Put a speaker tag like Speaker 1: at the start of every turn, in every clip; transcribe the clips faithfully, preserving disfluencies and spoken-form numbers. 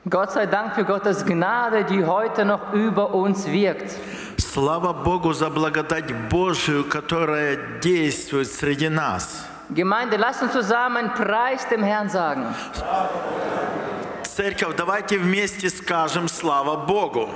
Speaker 1: Gott sei Dank für Gottes Gnade, die heute noch über uns wirkt.
Speaker 2: Слава Богу за благодать Божию, которая действует среди нас.
Speaker 1: Gemeinde, lasst uns zusammen Preis dem Herrn sagen.
Speaker 2: Церковь, давайте вместе скажем слава Богу.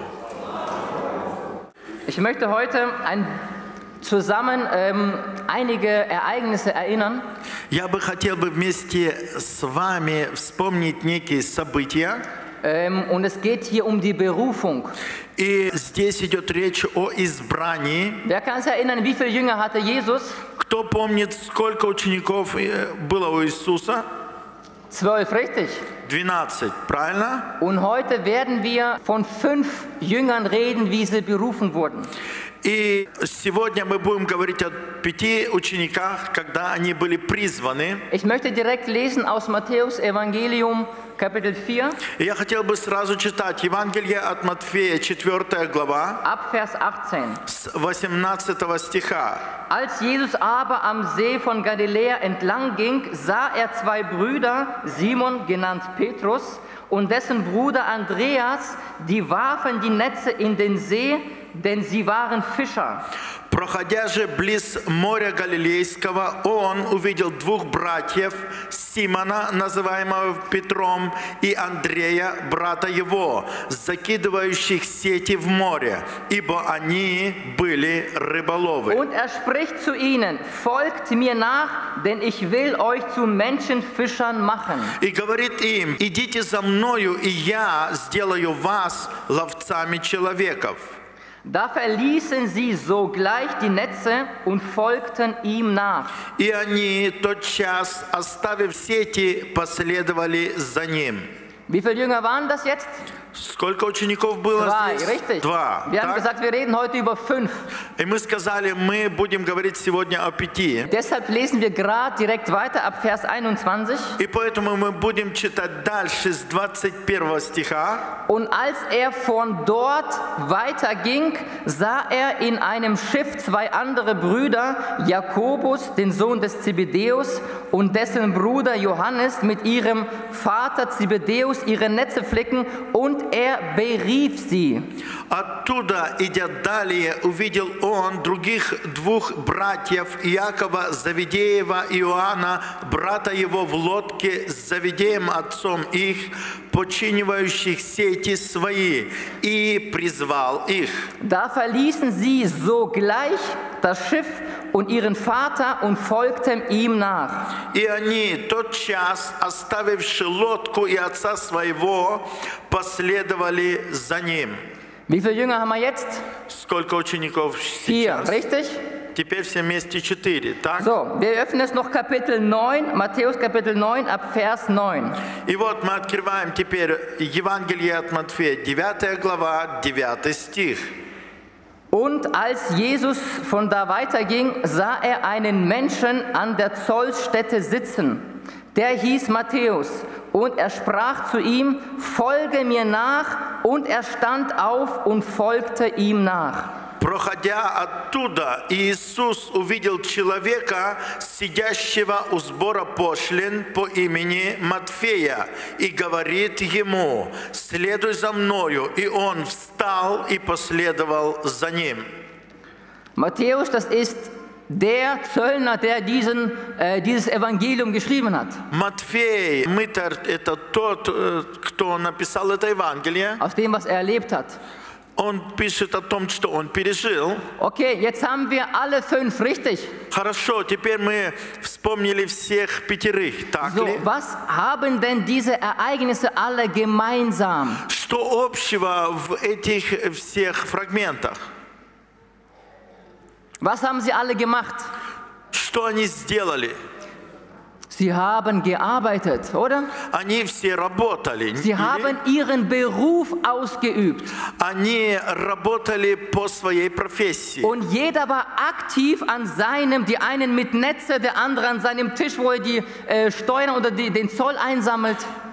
Speaker 1: Ich möchte heute ein, zusammen ähm, einige Ereignisse erinnern.
Speaker 2: Я бы хотел бы вместе с вами вспомнить некие события.
Speaker 1: Ähm, und es geht hier um die Berufung.
Speaker 2: И здесь идет речь о избрании.
Speaker 1: Wer kann sich erinnern, wie viele Jünger hatte Jesus?
Speaker 2: Кто помнит, сколько учеников было у Иисуса?
Speaker 1: Zwölf, richtig?
Speaker 2: двенадцать, правильно?
Speaker 1: Und heute werden wir von fünf Jüngern reden, wie sie berufen wurden.
Speaker 2: И сегодня мы будем говорить о пяти учениках, когда они были призваны.
Speaker 1: Ich möchte direkt lesen aus Matthäus Evangelium, Kapitel vier.
Speaker 2: Я хотел бы сразу читать Евангелие от Матфея, четвёртая глава,
Speaker 1: Ab Vers achtzehn.
Speaker 2: с восемнадцатого стиха.
Speaker 1: Als Jesus aber am See von Galiläa entlang ging, sah er zwei Brüder, Simon genannt Petrus und dessen Bruder Andreas, die warfen die Netze in den See, denn sie waren Fischer.
Speaker 2: Проходя же близ моря Галилейского, он увидел двух братьев, Симона, называемого Петром, и Андрея, брата его, закидывающих сети в море, ибо они были рыболовы.
Speaker 1: Und er spricht zu ihnen: Folgt mir nach, denn ich will euch zu Menschenfischern machen.
Speaker 2: И говорит им: идите за мною, и я сделаю вас ловцами человеков.
Speaker 1: Da verließen sie sogleich die Netze und folgten ihm nach.
Speaker 2: И они тотчас, оставив сети, последовали за ним.
Speaker 1: Wie viele Jünger waren das jetzt?
Speaker 2: Сколько учеников было
Speaker 1: Zwei,
Speaker 2: здесь?
Speaker 1: richtig.
Speaker 2: Два.
Speaker 1: Wir haben
Speaker 2: Так?
Speaker 1: gesagt, wir reden heute über fünf.
Speaker 2: И мы сказали, мы будем говорить сегодня о пяти.
Speaker 1: Deshalb lesen wir gerade direkt weiter ab Vers einundzwanzig.
Speaker 2: И поэтому мы будем читать дальше с двадцать первого стиха.
Speaker 1: Und als er von dort weiterging, sah er in einem Schiff zwei andere Brüder, Jakobus, den Sohn des Zebedeus, und dessen Bruder Johannes mit ihrem Vater Zebedeus ihre Netze flicken, und er berief sie.
Speaker 2: Оттуда, идя далее, увидел он других двух братьев, Иакова, Завидеева и Иоанна, брата его в лодке с Завидеем отцом их, починивающих сети свои, и призвал их.
Speaker 1: Da verließen sie sogleich das Schiff und ihren Vater und folgten ihm nach.
Speaker 2: И они, тотчас, оставивши лодку и отца своего, последовали за ним.
Speaker 1: Wie viele Jünger haben wir jetzt?
Speaker 2: Сколько учеников
Speaker 1: Vier,
Speaker 2: сейчас?
Speaker 1: richtig?
Speaker 2: Теперь все вместе четыре, так?
Speaker 1: So, wir öffnen jetzt noch Kapitel neun, Matthäus Kapitel neun, ab Vers neun.
Speaker 2: И вот мы открываем теперь Евангелие от Матфея, девятая глава, девятый стих.
Speaker 1: Und als Jesus von da weiterging, sah er einen Menschen an der Zollstätte sitzen. Der hieß Matthäus. Und er sprach zu ihm: Folge mir nach. Und er stand auf und folgte ihm nach.
Speaker 2: Проходя оттуда, Иисус увидел человека, сидящего у сбора пошлин по имени Матфея, и говорит ему: «Следуй за мною». И он встал и последовал за ним.
Speaker 1: Matthäus, das ist der Zöllner, der diesen, äh, dieses Evangelium geschrieben hat.
Speaker 2: Матфей, мытарь, это тот, кто написал это Евангелие.
Speaker 1: Aus dem, was er erlebt hat.
Speaker 2: Он пишет о том, что он пережил.
Speaker 1: Okay, jetzt haben wir alle fünf, richtig?
Speaker 2: Хорошо, теперь мы вспомнили всех пятерых, так
Speaker 1: So,
Speaker 2: ли?
Speaker 1: was haben denn diese Ereignisse alle gemeinsam?
Speaker 2: Что общего в этих всех фрагментах?
Speaker 1: Was haben sie alle gemacht?
Speaker 2: Что они сделали?
Speaker 1: Sie haben gearbeitet, oder?
Speaker 2: Они все работали.
Speaker 1: Sie
Speaker 2: или?
Speaker 1: haben ihren Beruf ausgeübt.
Speaker 2: Они работали по своей профессии.
Speaker 1: Und jeder war aktiv an seinem, die einen mit Netze, der andere an seinem Tisch, wo er die äh, Steuern oder die, den Zoll einsammelt.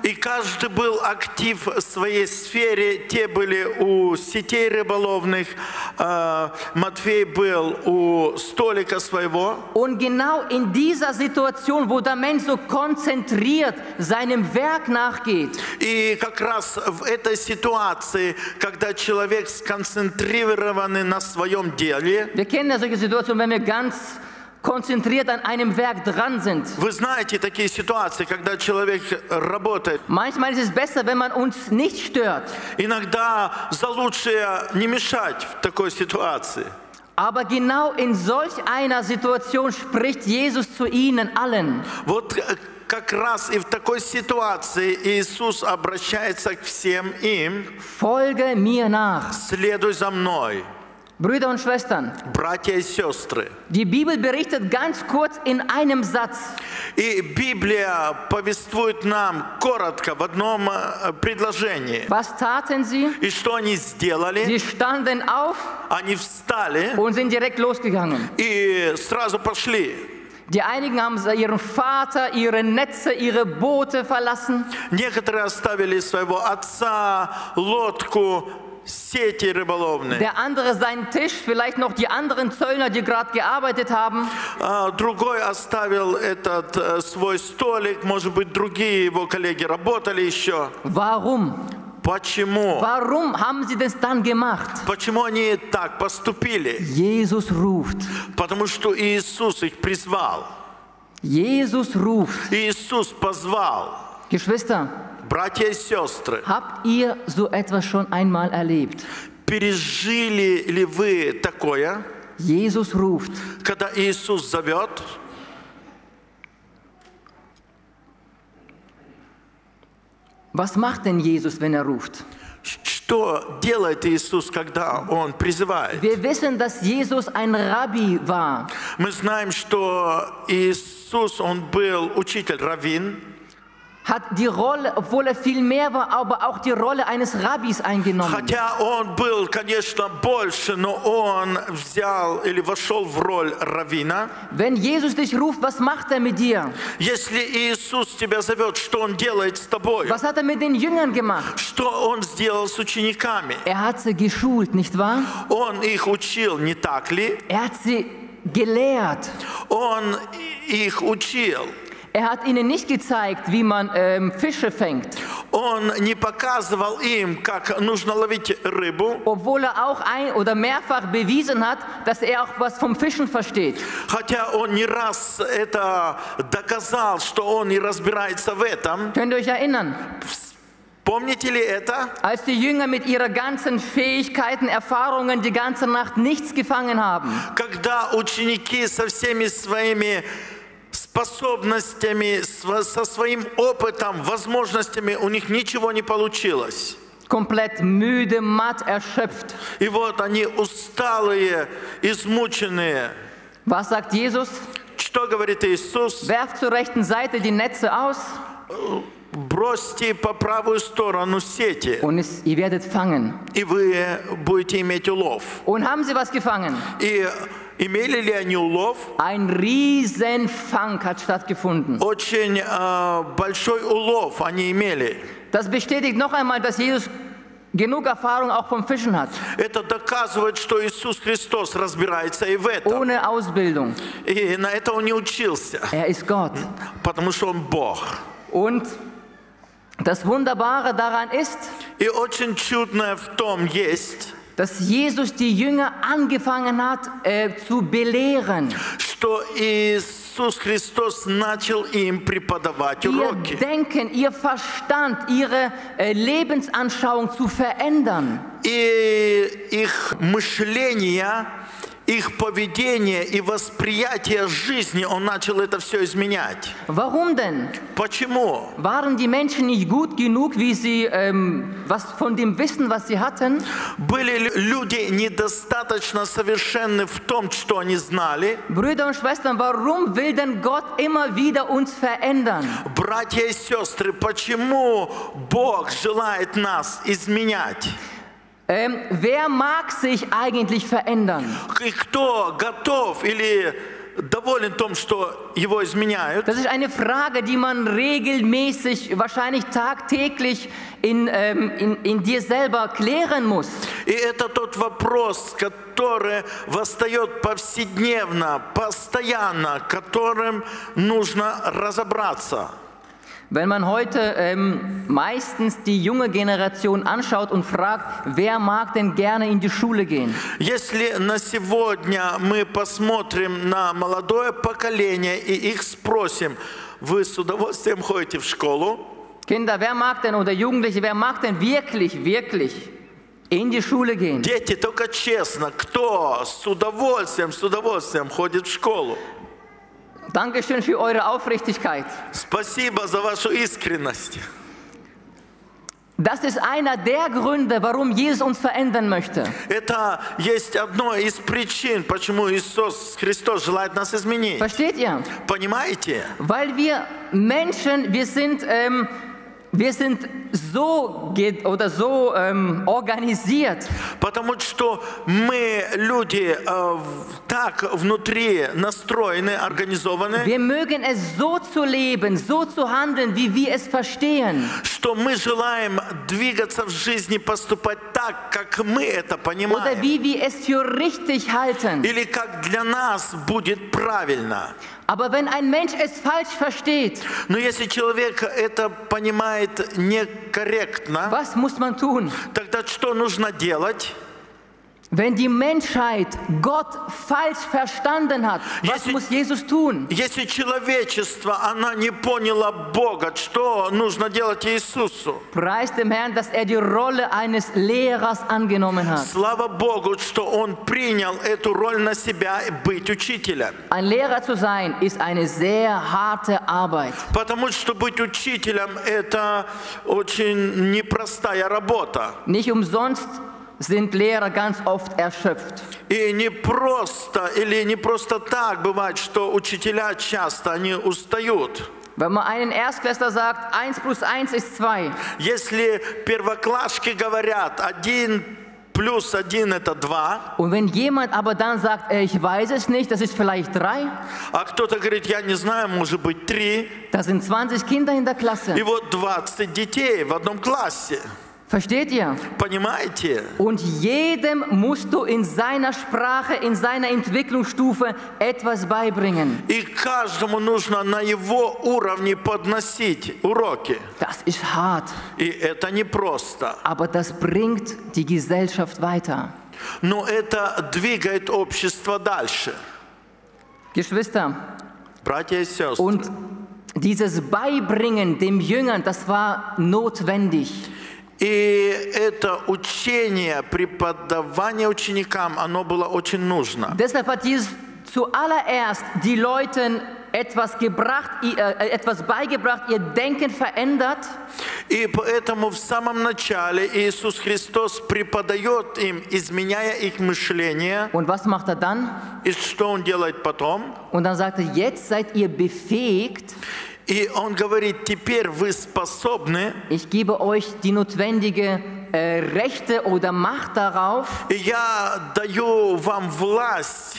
Speaker 2: И каждый был актив в своей сфере. Те были у сетей рыболовных, э, Матфей был у столика своего.
Speaker 1: Und genau in dieser Situation, wo der Mensch so konzentriert seinem Werk nachgeht,
Speaker 2: И как раз в этой ситуации, когда человек сконцентрированный на своем деле,
Speaker 1: wir kennen ja solche Situationen, wenn wir ganz konzentriert an einem Werk dran sind.
Speaker 2: вы знаете такие ситуации, когда человек работает.
Speaker 1: Manchmal ist es besser, wenn man uns nicht stört.
Speaker 2: Иногда за лучшее не мешать в такой ситуации.
Speaker 1: Aber genau in solch einer Situation spricht Jesus zu ihnen allen.
Speaker 2: Вот как раз и в такой ситуации Иисус обращается к всем им:
Speaker 1: Folge mir nach.
Speaker 2: «Следуй за мной».
Speaker 1: Brüder und Schwestern,
Speaker 2: Братья и сестры.
Speaker 1: die Bibel berichtet ganz kurz in einem Satz.
Speaker 2: И Библия повествует нам коротко в одном э, предложении.
Speaker 1: Was taten sie?
Speaker 2: И что они сделали?
Speaker 1: Sie standen auf
Speaker 2: Они встали
Speaker 1: und sind direkt losgegangen.
Speaker 2: и сразу пошли.
Speaker 1: Die einigen haben ihren Vater, ihre Netze, ihre Boote verlassen.
Speaker 2: Некоторые оставили своего отца, лодку, сети рыболовные.
Speaker 1: Der andere seinen Tisch, vielleicht noch die anderen Zöllner, die gerade gearbeitet haben.
Speaker 2: А другой оставил этот э, свой столик, может быть, другие его коллеги работали еще.
Speaker 1: Warum?
Speaker 2: Почему?
Speaker 1: Warum haben sie das dann gemacht?
Speaker 2: Почему они так поступили?
Speaker 1: Jesus ruft.
Speaker 2: Потому что Иисус их призвал.
Speaker 1: Jesus ruft.
Speaker 2: Иисус позвал.
Speaker 1: Geschwister,
Speaker 2: Братья и сестры,
Speaker 1: habt ihr so etwas schon einmal erlebt?
Speaker 2: пережили ли вы такое,
Speaker 1: Jesus ruft.
Speaker 2: когда Иисус зовет?
Speaker 1: Was macht denn Jesus, wenn er ruft?
Speaker 2: Что делает Иисус, когда Он призывает?
Speaker 1: Wir wissen, dass Jesus ein Rabbi war.
Speaker 2: Мы знаем, что Иисус, Он был учитель, раввин,
Speaker 1: Hat die Rolle, obwohl er viel mehr war, aber auch die Rolle eines Rabbis eingenommen.
Speaker 2: хотя Он был, конечно, больше, но Он взял или вошел в роль раввина.
Speaker 1: Wenn Jesus dich ruft, was macht er mit dir?
Speaker 2: Если Иисус тебя зовет, что Он делает с тобой?
Speaker 1: Was hat er mit den Jüngern gemacht?
Speaker 2: Что Он сделал с учениками?
Speaker 1: Er hat sie geschult, nicht wahr?
Speaker 2: Он их учил, не так ли?
Speaker 1: Er hat sie gelehrt.
Speaker 2: Он их учил.
Speaker 1: Er hat ihnen nicht gezeigt, wie man ähm, Fische fängt,
Speaker 2: Он не показывал им, как нужно ловить рыбу,
Speaker 1: obwohl er auch ein oder mehrfach bewiesen hat, dass er auch was vom Fischen versteht.
Speaker 2: хотя Он не раз это доказал, что Он и разбирается в этом.
Speaker 1: Könnt ihr euch erinnern?
Speaker 2: Помните ли это?
Speaker 1: Als die Jünger mit ihrer ganzen Fähigkeiten, Erfahrungen die ganze Nacht nichts gefangen haben.
Speaker 2: Когда ученики со всеми своими способностями, со своим опытом, возможностями, у них ничего не получилось.
Speaker 1: Komplett müde, matt, erschöpft.
Speaker 2: И вот они усталые, измученные.
Speaker 1: Was sagt Jesus?
Speaker 2: Что говорит Иисус?
Speaker 1: Werft zur rechten Seite die Netze aus
Speaker 2: Бросьте по правую сторону сети,
Speaker 1: und es, ihr werdet fangen.
Speaker 2: и вы будете иметь улов.
Speaker 1: Und haben sie was gefangen?
Speaker 2: И имели ли они улов?
Speaker 1: Ein Riesenfang hat stattgefunden.
Speaker 2: Очень э, большой улов они имели.
Speaker 1: Das bestätigt noch einmal, dass Jesus genug Erfahrung auch vom Fischen hat.
Speaker 2: Это доказывает, что Иисус Христос разбирается и в этом.
Speaker 1: Ohne Ausbildung.
Speaker 2: И на это Он не учился,
Speaker 1: Er ist Gott.
Speaker 2: потому что Он Бог.
Speaker 1: Und das Wunderbare daran ist,
Speaker 2: И очень чудное в том есть,
Speaker 1: dass Jesus die Jünger angefangen hat äh, zu belehren.
Speaker 2: что Иисус Христос начал им преподавать
Speaker 1: Ihr
Speaker 2: уроки.
Speaker 1: Denken, ihr Verstand, ihre äh, Lebensanschauung zu verändern.
Speaker 2: И их мышление, их поведение и восприятие жизни, Он начал это все изменять.
Speaker 1: Warum denn?
Speaker 2: Почему?
Speaker 1: Waren die Menschen nicht gut genug, wie sie ähm, was von dem Wissen, was sie hatten?
Speaker 2: Были ли люди недостаточно совершенны в том, что они знали?
Speaker 1: Brüder und Schwestern, warum will denn Gott immer wieder uns verändern?
Speaker 2: Братья и сестры, почему Бог желает нас изменять?
Speaker 1: Ähm, wer mag sich eigentlich verändern?
Speaker 2: И кто готов или доволен том, что его изменяют.
Speaker 1: Das ist eine Frage, die man regelmäßig, wahrscheinlich tagtäglich in, ähm, in, in dir selber klären muss.
Speaker 2: И это тот вопрос, который восстает повседневно, постоянно, которым нужно разобраться.
Speaker 1: Wenn man heute ähm, meistens die junge Generation anschaut und fragt, wer mag denn gerne in die Schule gehen?
Speaker 2: Если на сегодня мы посмотрим на молодое поколение и их спросим, вы с удовольствием ходите в школу?
Speaker 1: Kinder, wer mag denn oder Jugendliche, wer mag denn wirklich, wirklich in die Schule gehen?
Speaker 2: Дети, только честно, кто с удовольствием, с удовольствием ходит в школу?
Speaker 1: Dankeschön für eure Aufrichtigkeit.
Speaker 2: Спасибо за вашу искренность.
Speaker 1: Das ist einer der Gründe, warum Jesus uns verändern möchte.
Speaker 2: Это есть одно из причин, почему Иисус Христос желает нас изменить.
Speaker 1: Versteht ihr?
Speaker 2: Понимаете?
Speaker 1: Weil wir Menschen, wir sind, ähm, wir sind so oder so ähm, organisiert.
Speaker 2: Потому что мы люди э, так внутри настроены, организованы,
Speaker 1: Wir mögen es so zu leben, so zu handeln, wie wir es verstehen.
Speaker 2: что мы желаем двигаться в жизни, поступать так, как мы это
Speaker 1: Oder
Speaker 2: понимаем.
Speaker 1: wie wir es für richtig halten.
Speaker 2: Или как для нас будет правильно.
Speaker 1: Aber wenn ein Mensch es falsch versteht,
Speaker 2: Но если человек это понимает некорректно,
Speaker 1: was muss man tun?
Speaker 2: тогда что нужно делать?
Speaker 1: Wenn die Menschheit Gott falsch verstanden hat, was
Speaker 2: Если-
Speaker 1: muss Jesus tun?
Speaker 2: Если человечество, оно не поняло Бога, что нужно делать Иисусу?
Speaker 1: Preis dem Herrn, dass er die Rolle eines Lehrers angenommen hat.
Speaker 2: Слава Богу, что Он принял эту роль на себя быть учителем.
Speaker 1: Ein Lehrer zu sein, ist eine sehr harte Arbeit.
Speaker 2: Потому что быть учителем – это очень непростая работа.
Speaker 1: Nicht umsonst sind Lehrer ganz oft erschöpft.
Speaker 2: И не просто, или не просто так бывает, что учителя часто, они устают.
Speaker 1: Wenn man einen Erstklässler sagt, eins plus eins ist zwei,
Speaker 2: Если первоклашки говорят, один плюс один – это два,
Speaker 1: und wenn jemand aber dann sagt, äh, ich weiß es nicht, das ist vielleicht drei,
Speaker 2: а кто-то говорит, я не знаю, может быть три,
Speaker 1: da sind zwanzig Kinder in der
Speaker 2: и
Speaker 1: Klasse.
Speaker 2: вот двадцать детей в одном классе.
Speaker 1: Versteht ihr?
Speaker 2: Понимаете?
Speaker 1: Und jedem musst du in seiner Sprache, in seiner Entwicklungsstufe etwas beibringen.
Speaker 2: И каждому нужно на его уровне подносить уроки.
Speaker 1: Das ist hart,
Speaker 2: И это непросто.
Speaker 1: aber das bringt die Gesellschaft weiter.
Speaker 2: Но это двигает общество дальше.
Speaker 1: Geschwister,
Speaker 2: Братья и сестры.
Speaker 1: und dieses Beibringen dem Jüngern, das war notwendig.
Speaker 2: И это учение, преподавание ученикам, оно было очень нужно.
Speaker 1: Deshalb hat Jesus zuallererst die Leuten etwas gebracht, äh, etwas beigebracht, ihr Denken verändert.
Speaker 2: И поэтому в самом начале Иисус Христос преподает им, изменяя их мышление.
Speaker 1: Und was macht er dann?
Speaker 2: И что Он делает потом?
Speaker 1: Und dann sagt er, jetzt seid ihr befähigt,
Speaker 2: И Он говорит, теперь вы способны,
Speaker 1: ich gebe euch die notwendige äh, Rechte oder Macht darauf,
Speaker 2: и я даю вам власть.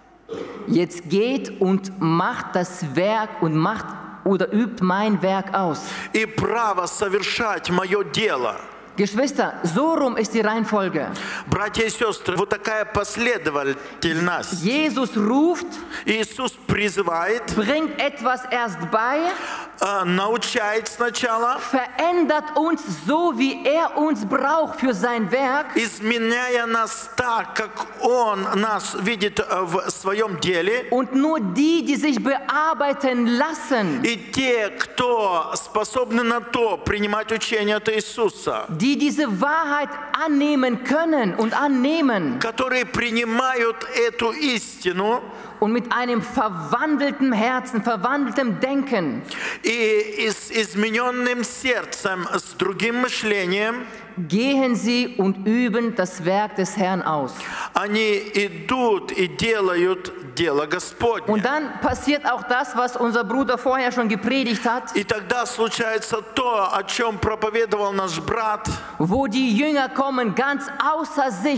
Speaker 1: jetzt geht und macht das Werk und macht oder übt mein Werk aus.
Speaker 2: И право совершать мое дело.
Speaker 1: Geschwister, so rum ist die Reihenfolge.
Speaker 2: Братья и сестры, вот такая последовательность.
Speaker 1: Jesus ruft,
Speaker 2: Иисус призывает,
Speaker 1: bringt etwas erst bei,
Speaker 2: э, научает сначала,
Speaker 1: verändert uns so, wie er uns braucht für sein Werk.
Speaker 2: изменяя нас так, как Он нас видит э, в своем деле.
Speaker 1: Und nur die, die sich bearbeiten lassen,
Speaker 2: И те, кто способны на то принимать учение от Иисуса,
Speaker 1: die diese Wahrheit annehmen können und annehmen
Speaker 2: которые принимают эту истину
Speaker 1: und mit einem verwandelten Herzen, verwandeltem Denken
Speaker 2: и, и с измененным сердцем, с другим мышлением,
Speaker 1: gehen sie und üben das Werk des Herrn aus.
Speaker 2: они идут и делают дело Господне.
Speaker 1: Und dann passiert auch das, was unser Bruder vorher schon gepredigt hat,
Speaker 2: И тогда случается то, о чем проповедовал наш брат,
Speaker 1: wo die Jünger kommen ganz außer sich.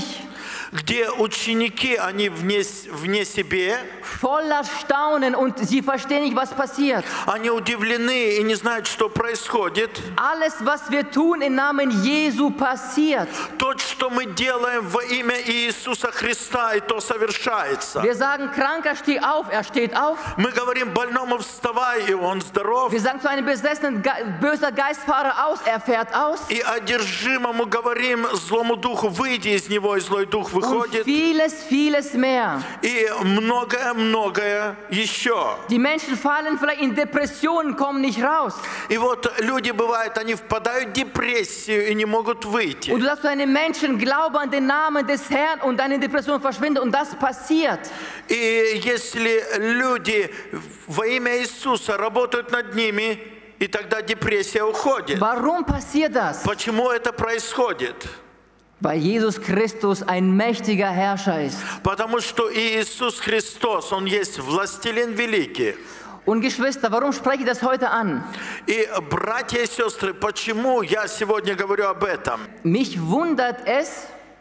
Speaker 2: где ученики, они вне, вне себе,
Speaker 1: voller Staunen und sie verstehen nicht, was passiert.
Speaker 2: они удивлены и не знают, что происходит.
Speaker 1: Alles, was wir tun im Namen Jesu, passiert.
Speaker 2: То, что мы делаем во имя Иисуса Христа, и то совершается.
Speaker 1: Wir sagen, Kranker, steh auf, er steht auf.
Speaker 2: Мы говорим больному вставай, и он здоров.
Speaker 1: Wir sagen zu einem besessenen, böser Geist, fahre aus, er fährt aus.
Speaker 2: И одержимому говорим злому духу, выйди из него, и злой дух
Speaker 1: Und
Speaker 2: выходит.
Speaker 1: vieles, vieles mehr.
Speaker 2: И многое-многое еще.
Speaker 1: Die Menschen fallen vielleicht in Depressionen, kommen nicht raus.
Speaker 2: И вот люди, бывает, они впадают в депрессию и не могут выйти.
Speaker 1: Und du sagst zu einem Menschen, glaube an den Namen des Herrn und deine Depression verschwindet. Und das passiert.
Speaker 2: И если люди во имя Иисуса работают над ними, и тогда депрессия уходит.
Speaker 1: Warum passiert das?
Speaker 2: Почему это происходит?
Speaker 1: Weil Jesus Christus ein mächtiger Herrscher ist.
Speaker 2: Потому что Иисус Христос, Он есть властелин великий.
Speaker 1: Und Geschwister, warum spreche ich das heute an?
Speaker 2: И, братья и сестры, почему я сегодня говорю об этом?
Speaker 1: Mich wundert es,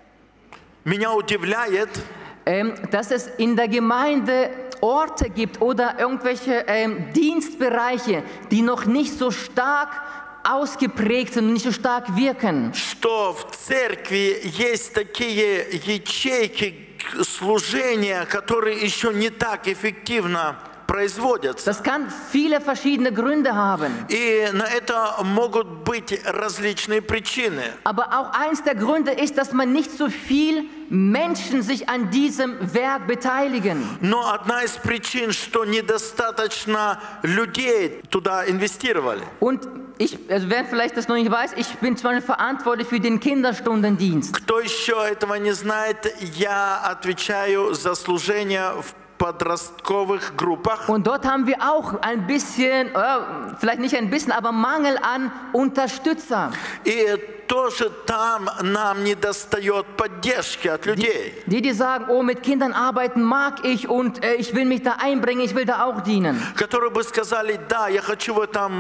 Speaker 2: Меня удивляет,
Speaker 1: ähm, dass es in der Gemeinde Orte gibt oder irgendwelche ähm, Dienstbereiche, die noch nicht so stark ausgeprägt sind und nicht so stark wirken.
Speaker 2: что в церкви есть такие ячейки служения, которые еще не так эффективно производятся.
Speaker 1: Das kann viele verschiedene Gründe haben.
Speaker 2: И на это могут быть различные причины.
Speaker 1: Aber auch eins der Gründe ist, dass man nicht so viel Menschen sich an diesem Werk beteiligen.
Speaker 2: Но одна из причин, что недостаточно людей туда инвестировали.
Speaker 1: Und ich, also wer vielleicht das noch nicht weiß, ich bin zum Beispiel verantwortlich für den Kinderstundendienst.
Speaker 2: Кто еще этого не знает, я отвечаю за служение в подростковых группах.
Speaker 1: Und dort haben wir auch ein bisschen, äh, vielleicht nicht ein bisschen, aber Mangel an Unterstützer.
Speaker 2: И тоже там нам не достает поддержки от людей.
Speaker 1: Die, die sagen, oh, mit Kindern arbeiten mag ich und äh, ich will mich da einbringen, ich will da auch dienen.
Speaker 2: Которые бы сказали, да, я хочу в этом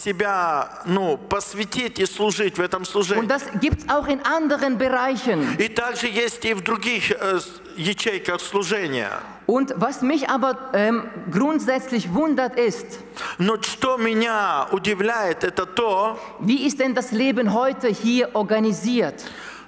Speaker 2: себя, ну, посвятить и служить в этом
Speaker 1: Und
Speaker 2: служении.
Speaker 1: das gibt es auch in anderen Bereichen.
Speaker 2: И также есть и в других э, ячейках служения.
Speaker 1: Und was mich aber ähm, grundsätzlich wundert ist,
Speaker 2: Но что меня удивляет, это то,
Speaker 1: wie ist denn das Leben heute hier organisiert?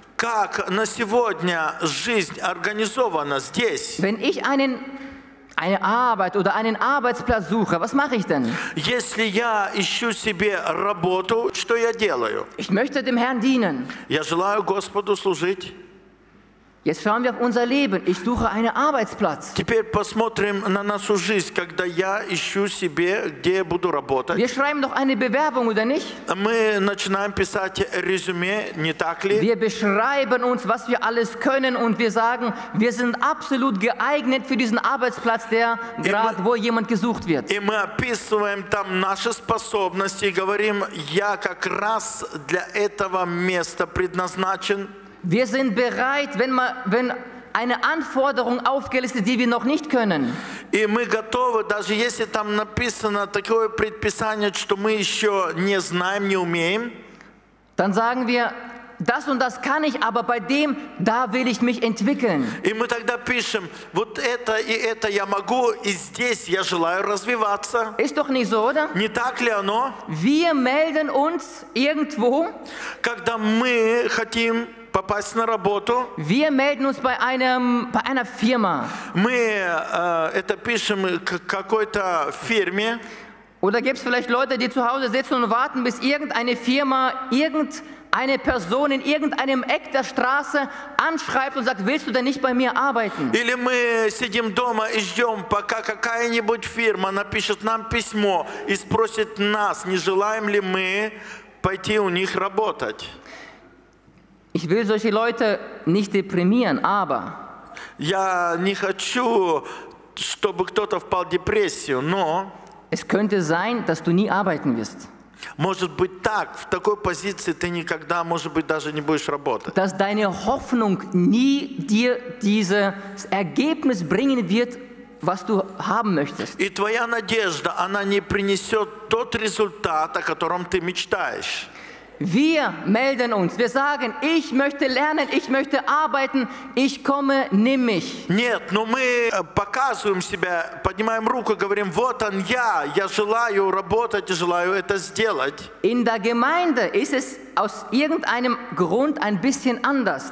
Speaker 2: как на сегодня жизнь организована здесь.
Speaker 1: Wenn ich einen, eine Arbeit oder einen Arbeitsplatz suche, was mache ich denn?
Speaker 2: Если я ищу себе работу, что я делаю?
Speaker 1: Ich möchte dem Herrn dienen.
Speaker 2: Я желаю Господу служить.
Speaker 1: Jetzt schauen wir auf unser Leben. Ich suche einen Arbeitsplatz.
Speaker 2: Теперь посмотрим на нашу жизнь, когда я ищу себе, где я буду работать.
Speaker 1: Wir schreiben doch eine Bewerbung, oder nicht?
Speaker 2: Мы начинаем писать резюме, не так ли?
Speaker 1: Wir beschreiben uns, was wir alles können und wir sagen, wir sind absolut geeignet für diesen Arbeitsplatz, der gerade, wo jemand gesucht wird.
Speaker 2: И мы описываем там наши способности и говорим, я как раз для этого места предназначен.
Speaker 1: Wir sind bereit, wenn, man, wenn eine Anforderung aufgelistet, die wir noch nicht können.
Speaker 2: И мы готовы, даже если там написано такое предписание, что мы еще не знаем, не умеем,
Speaker 1: Dann sagen wir, das und das kann ich, aber bei dem, da will ich mich entwickeln.
Speaker 2: и мы тогда пишем, вот это и это я могу, и здесь я желаю развиваться.
Speaker 1: Ist doch nicht so, oder?
Speaker 2: Не так ли оно?
Speaker 1: Wir melden uns irgendwo,
Speaker 2: Когда мы хотим попасть на работу,
Speaker 1: wir melden uns bei, einem, bei einer Firma.
Speaker 2: мы э, это пишем к какой-то фирме,
Speaker 1: Oder gibt es vielleicht Leute, die zu Hause sitzen und warten, bis irgendeine Firma, irgendeine Person in irgendeinem Eck der Straße anschreibt und sagt, willst du denn nicht bei mir arbeiten?
Speaker 2: или мы сидим дома и ждем, пока какая-нибудь фирма напишет нам письмо и спросит нас, не желаем ли мы пойти у них работать.
Speaker 1: Ich will solche Leute nicht deprimieren, aber
Speaker 2: Я не хочу, чтобы кто-то впал в депрессию, но
Speaker 1: es könnte sein, dass du nie arbeiten wirst.
Speaker 2: может быть так, в такой позиции ты никогда, может быть, даже не будешь работать.
Speaker 1: Dass deine Hoffnung nie dir dieses Ergebnis bringen wird, was du haben möchtest.
Speaker 2: И твоя надежда, она не принесет тот результат, о котором ты мечтаешь.
Speaker 1: Wir melden uns, wir sagen, ich möchte lernen, ich möchte arbeiten, ich komme, nimm mich.
Speaker 2: Нет, но мы показываем себя, поднимаем руку и говорим, вот он я, я желаю работать и желаю это сделать.
Speaker 1: In der Gemeinde ist es aus irgendeinem Grund ein bisschen anders.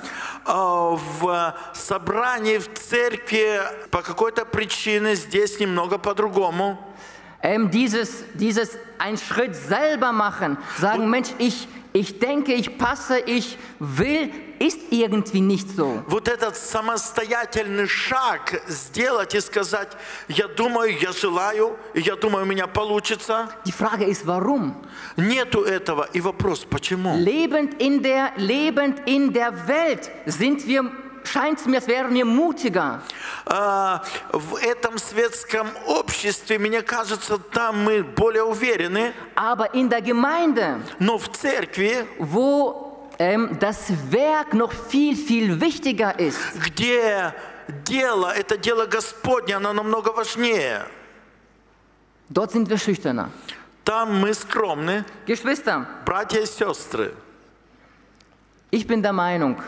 Speaker 2: В собрании, в церкви по какой-то причине здесь немного по-другому.
Speaker 1: Ähm, dieses, dieses einen Schritt selber machen, sagen, Mensch, ich, ich denke, ich passe, ich will, ist irgendwie nicht so.
Speaker 2: Вот этот самостоятельный шаг сделать и сказать, я думаю, я желаю, и я думаю, у меня получится.
Speaker 1: Die Frage ist, warum?
Speaker 2: Нету этого. И вопрос, почему?
Speaker 1: Lebend in der, lebend in der Welt sind wir, scheint es mir, als wären wir mutiger.
Speaker 2: А, в этом светском обществе, мне кажется, там мы более уверены.
Speaker 1: Aber in der Gemeinde,
Speaker 2: Но в церкви,
Speaker 1: wo ähm, das Werk noch viel, viel wichtiger ist,
Speaker 2: где дело, это дело Господне, оно намного важнее.
Speaker 1: dort sind wir schüchterner.
Speaker 2: Там мы скромны,
Speaker 1: Geschwister,
Speaker 2: братья и сестры.
Speaker 1: ich bin der Meinung,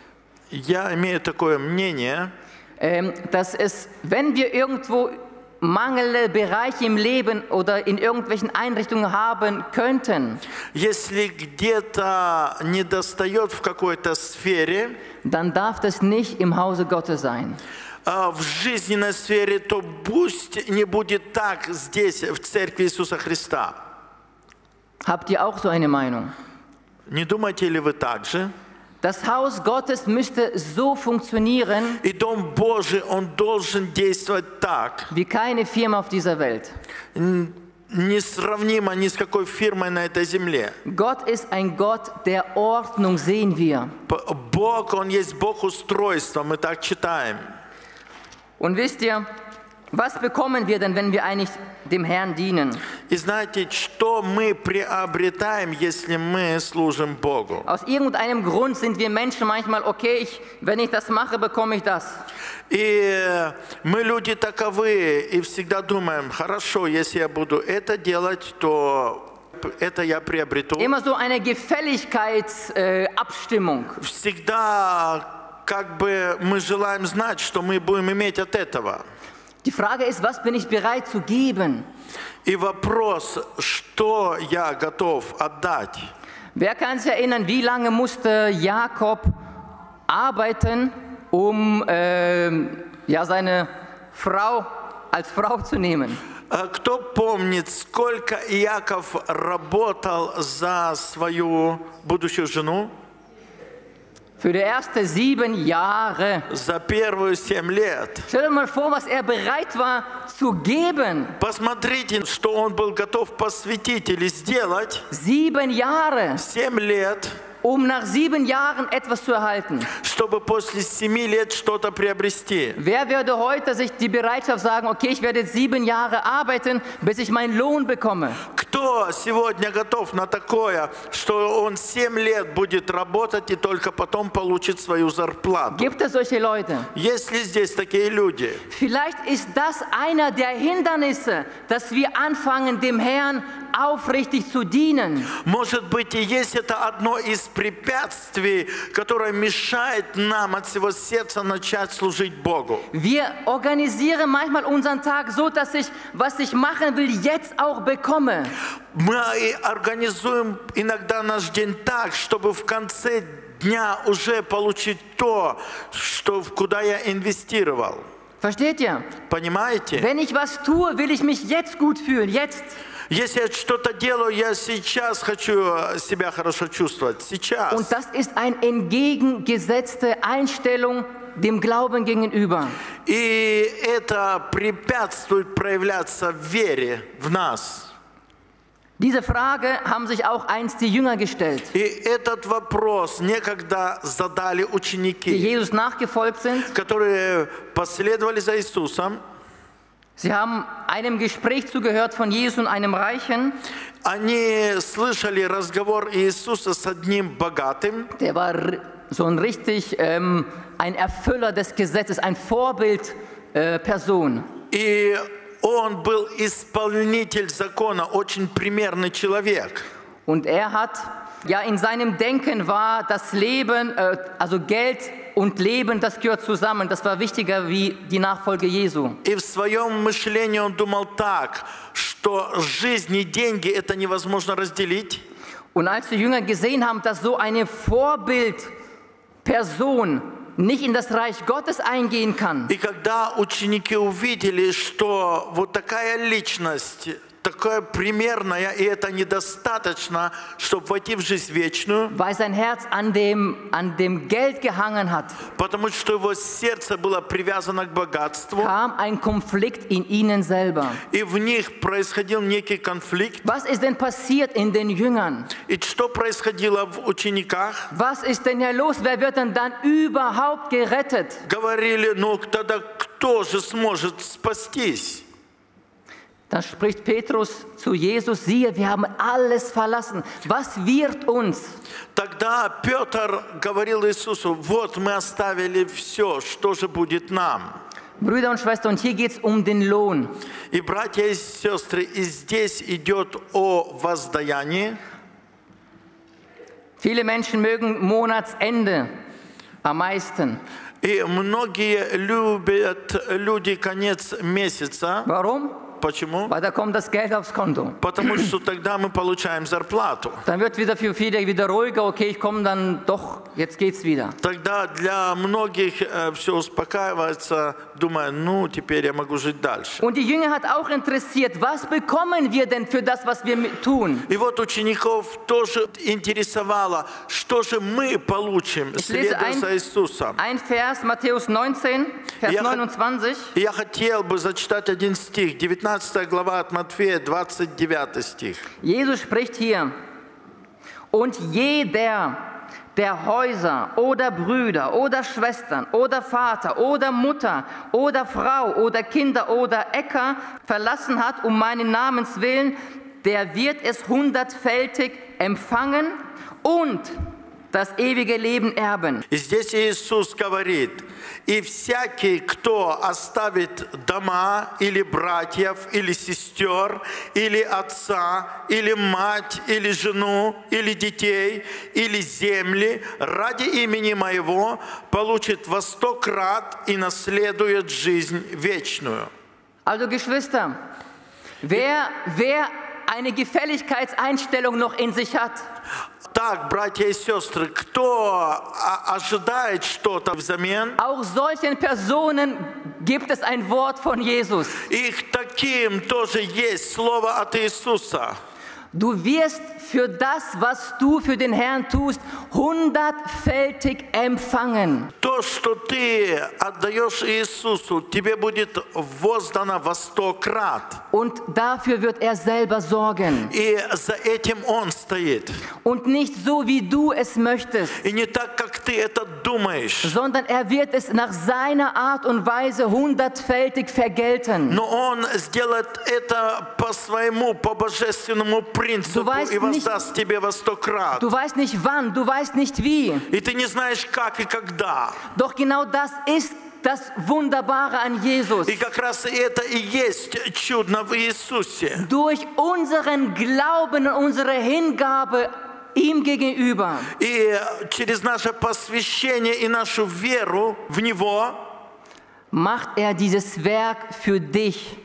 Speaker 2: Я имею такое мнение,
Speaker 1: ähm, dass es, wenn wir irgendwo mangelnde Bereiche im Leben oder in irgendwelchen Einrichtungen haben könnten,
Speaker 2: если где-то недостает в какой-то сфере,
Speaker 1: dann darf das nicht im Hause Gottes sein.
Speaker 2: а, в жизненной сфере, то пусть не будет так здесь, в церкви Иисуса Христа.
Speaker 1: Habt ihr auch so eine Meinung?
Speaker 2: Не думаете ли вы так же?
Speaker 1: Das Haus Gottes müsste so funktionieren,
Speaker 2: И Дом Божий, он должен действовать так,
Speaker 1: wie keine Firma auf dieser Welt.
Speaker 2: н- несравнимо ни с какой фирмой на этой земле.
Speaker 1: Gott ist ein Gott der Ordnung, sehen wir.
Speaker 2: П- Бог, он есть Бог устройства, мы так читаем.
Speaker 1: Und wisst ihr, was bekommen wir denn, wenn wir eigentlich dem Herrn dienen?
Speaker 2: И знаете, что мы приобретаем, если мы служим Богу?
Speaker 1: Aus irgendeinem Grund sind wir Menschen manchmal, okay, ich, wenn ich das mache, bekomme ich das.
Speaker 2: И мы люди таковы, и всегда думаем, хорошо, если я буду это делать, то это я приобрету.
Speaker 1: Immer so eine Gefälligkeitsabstimmung. Äh, Abstimmung.
Speaker 2: Всегда как бы мы желаем знать, что мы будем иметь от этого.
Speaker 1: Die Frage ist, was bin ich bereit zu geben?
Speaker 2: И вопрос, что я готов отдать?
Speaker 1: Wer kann sich erinnern, wie lange musste Jakob arbeiten, um äh, ja, seine Frau als Frau zu nehmen?
Speaker 2: А Кто помнит, сколько Иаков работал за свою будущую жену?
Speaker 1: Für die ersten sieben Jahre.
Speaker 2: За первые семь лет.
Speaker 1: Stell dir mal vor, was er bereit war zu geben.
Speaker 2: Посмотрите, что он был готов посвятить или сделать.
Speaker 1: Sieben Jahre,
Speaker 2: Семь лет,
Speaker 1: um nach sieben Jahren etwas zu erhalten.
Speaker 2: чтобы после семи лет что-то приобрести.
Speaker 1: Wer würde heute sich die Bereitschaft sagen, okay, ich werde jetzt sieben Jahre arbeiten, bis ich meinen Lohn bekomme?
Speaker 2: Кто сегодня готов на такое, что он семь лет будет работать и только потом получит свою зарплату?
Speaker 1: Gibt es solche Leute?
Speaker 2: Есть ли здесь такие люди?
Speaker 1: Vielleicht ist das einer der Hindernisse, dass wir anfangen, dem Herrn aufrichtig zu dienen.
Speaker 2: Может быть, и есть это одно из препятствий, которое мешает нам от всего сердца начать служить Богу.
Speaker 1: Wir organisieren manchmal unseren Tag so, dass ich, was ich machen will, jetzt auch bekomme.
Speaker 2: Мы и организуем иногда наш день так, чтобы в конце дня уже получить то, что, куда я инвестировал.
Speaker 1: Versteht ihr?
Speaker 2: Понимаете?
Speaker 1: Wenn ich was tue, will ich mich jetzt gut fühlen, jetzt.
Speaker 2: Если я что-то делаю, я сейчас хочу себя хорошо чувствовать. Сейчас.
Speaker 1: Und das ist eine entgegengesetzte Einstellung dem Glauben gegenüber.
Speaker 2: И это препятствует проявляться в вере в нас.
Speaker 1: Diese Frage haben sich auch einst die Jünger gestellt,
Speaker 2: И этот вопрос некогда задали
Speaker 1: die
Speaker 2: ученики,
Speaker 1: Jesus nachgefolgt sind.
Speaker 2: которые последовали за Иисусом.
Speaker 1: Sie haben einem Gespräch zugehört von Jesus und einem Reichen.
Speaker 2: Они слышали разговор Иисуса с одним богатым,
Speaker 1: Der war r- so ein richtig ähm, ein Erfüller des Gesetzes, ein Vorbildperson. Äh, Person.
Speaker 2: и он был исполнитель закона, очень примерный человек.
Speaker 1: Und er hat Ja, in seinem Denken war das Leben, äh, also Geld und Leben, das gehört zusammen. Das war wichtiger wie die Nachfolge Jesu.
Speaker 2: И в своем мышлении он думал так, что жизнь и деньги это невозможно разделить.
Speaker 1: Und als die Jünger gesehen haben, dass so eine Vorbildperson nicht in das Reich Gottes eingehen kann,
Speaker 2: И когда ученики увидели, что вот такая личность, такая примерная, и это недостаточно, чтобы войти в жизнь вечную,
Speaker 1: weil sein Herz an dem, an dem Geld gehangen hat,
Speaker 2: потому что его сердце было привязано к богатству,
Speaker 1: kam ein Konflikt in ihnen selber.
Speaker 2: и в них происходил некий конфликт.
Speaker 1: Was ist denn passiert in den Jüngern?
Speaker 2: И что происходило в учениках?
Speaker 1: Was ist denn hier los? Wer wird denn dann überhaupt gerettet?
Speaker 2: Говорили, ну тогда кто же сможет спастись?
Speaker 1: Dann spricht Petrus zu Jesus, siehe, wir haben alles verlassen. Was wird uns?
Speaker 2: Тогда Петр говорил Иисусу, вот мы оставили все, что же будет нам?
Speaker 1: Brüder und Schwestern, und hier geht es um den Lohn.
Speaker 2: И братья и сестры, и здесь идет о воздаянии.
Speaker 1: Viele Menschen mögen Monatsende am meisten.
Speaker 2: И многие любят люди конец месяца.
Speaker 1: Warum?
Speaker 2: Почему?
Speaker 1: Weil da kommt das Geld aufs Konto.
Speaker 2: Потому что тогда мы получаем зарплату.
Speaker 1: Dann wird wieder für viele wieder ruhiger, okay, ich komme dann doch, jetzt geht's wieder.
Speaker 2: Тогда для многих э, все успокаивается, думая, ну, теперь я могу жить дальше.
Speaker 1: Und die Jünger hat auch interessiert, was bekommen wir denn für das, was wir tun?
Speaker 2: И вот учеников тоже интересовало, что же мы получим, следуя за Иисусом.
Speaker 1: Ein Vers, Matthäus neunzehn, Vers neunundzwanzig.
Speaker 2: Я хотел бы зачитать один стих, девятнадцатая глава от Матфея, двадцать девятый стих.
Speaker 1: Jesus spricht hier, und jeder, der Häuser oder Brüder oder Schwestern oder Vater oder Mutter oder Frau oder Kinder oder Äcker verlassen hat, um meinen Namens willen, der wird es hundertfältig empfangen und das ewige Leben erben.
Speaker 2: И здесь Иисус говорит, и всякий, кто оставит дома, или братьев, или сестер, или отца, или мать, или жену, или детей, или земли, ради имени Моего, получит во сто крат и наследует жизнь вечную.
Speaker 1: Also Geschwister, wer, wer eine Gefälligkeitseinstellung noch in sich hat,
Speaker 2: Так, братья и сестры, кто ожидает что-то взамен,
Speaker 1: auch solchen Personen gibt es ein Wort von Jesus.
Speaker 2: их таким тоже есть слово от Иисуса.
Speaker 1: Du wirst für das, was du für den Herrn tust, hundertfältig empfangen.
Speaker 2: То, что ты отдаешь Иисусу, тебе будет воздано во сто крат.
Speaker 1: Und dafür wird er selber sorgen.
Speaker 2: И за этим Он стоит.
Speaker 1: Und nicht so, wie du es möchtest,
Speaker 2: И не так, как ты это думаешь.
Speaker 1: sondern er wird es nach seiner Art und Weise hundertfältig vergelten.
Speaker 2: Но Он сделает это по своему, по божественному принципу и воздаст тебе во сто крат.
Speaker 1: Du weißt nicht wann, du weißt nicht wie.
Speaker 2: И ты не знаешь, как и когда.
Speaker 1: Doch genau das ist das Wunderbare an Jesus.
Speaker 2: И как раз это и есть чудно в Иисусе.
Speaker 1: Durch unseren Glauben und unsere Hingabe ihm gegenüber
Speaker 2: И через наше посвящение и нашу веру в Него
Speaker 1: macht er dieses Werk für dich.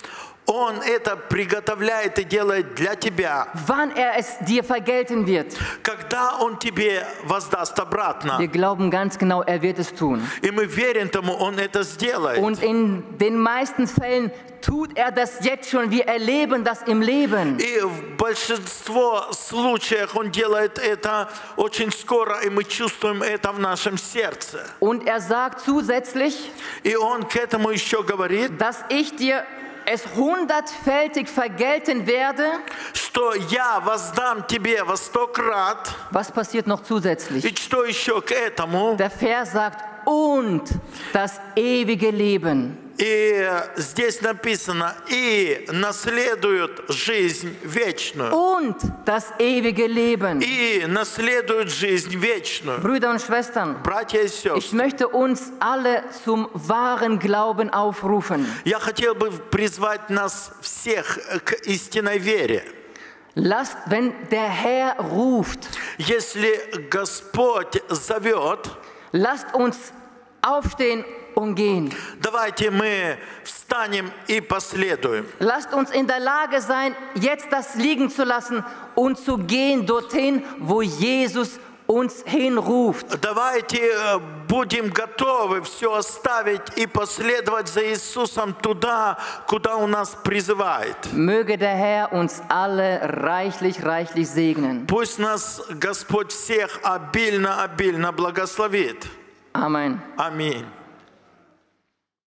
Speaker 2: Он это приготовляет и делает для тебя.
Speaker 1: Wann er es dir vergelten wird.
Speaker 2: Когда Он тебе воздаст обратно.
Speaker 1: Wir glauben ganz genau, er wird es tun.
Speaker 2: И мы верим тому, Он это сделает.
Speaker 1: Und in den meisten Fällen tut er das jetzt schon. Wir erleben das im Leben.
Speaker 2: И в большинство случаев Он делает это очень скоро, и мы чувствуем это в нашем сердце.
Speaker 1: Und er sagt zusätzlich,
Speaker 2: И Он к этому еще говорит,
Speaker 1: dass ich dir es hundertfältig vergelten werde.
Speaker 2: что я воздам тебе во сто крат.
Speaker 1: Was passiert noch zusätzlich?
Speaker 2: И что еще к этому?
Speaker 1: Der Vers sagt, und das ewige Leben.
Speaker 2: И здесь написано, и наследуют жизнь вечную.
Speaker 1: Und das ewige Leben.
Speaker 2: И наследуют жизнь вечную.
Speaker 1: Brüder und Schwestern,
Speaker 2: Братья и
Speaker 1: ich
Speaker 2: сестры,
Speaker 1: möchte uns alle zum wahren Glauben aufrufen.
Speaker 2: я хотел бы призвать нас всех к истинной вере.
Speaker 1: Lasst, wenn der Herr ruft,
Speaker 2: Если Господь зовет,
Speaker 1: lasst uns aufstehen und gehen.
Speaker 2: давайте мы встанем и последуем.
Speaker 1: Lasst uns in der Lage sein, jetzt das liegen zu lassen und zu gehen dorthin, wo Jesus uns hinruft.
Speaker 2: Давайте э, будем готовы все оставить и последовать за Иисусом туда, куда Он нас призывает.
Speaker 1: Möge der Herr uns alle reichlich, reichlich segnen.
Speaker 2: Пусть нас Господь всех обильно-обильно благословит.
Speaker 1: Amen.
Speaker 2: Аминь.